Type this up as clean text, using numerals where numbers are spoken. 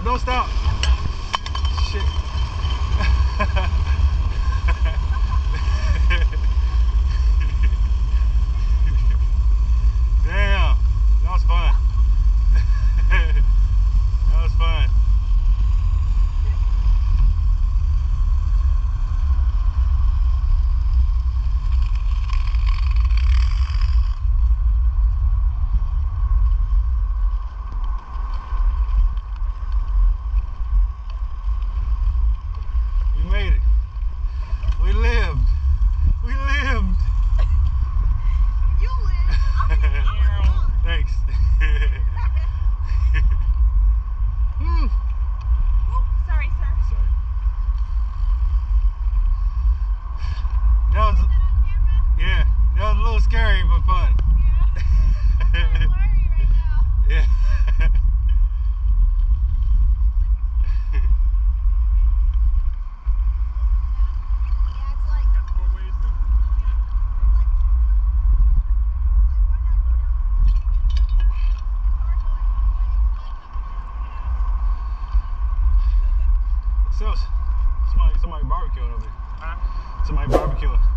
don't stop. Shit. Damn, that was fun. That was fun. We made it. We lived. We lived. You lived. Thanks. Ooh, sorry, sir. Sorry. That was, yeah, that was a little scary but fun. Yeah. I'm worried right now. Yeah. Yeah, it's like So, somebody barbecuing over there. Huh? Somebody barbecuing.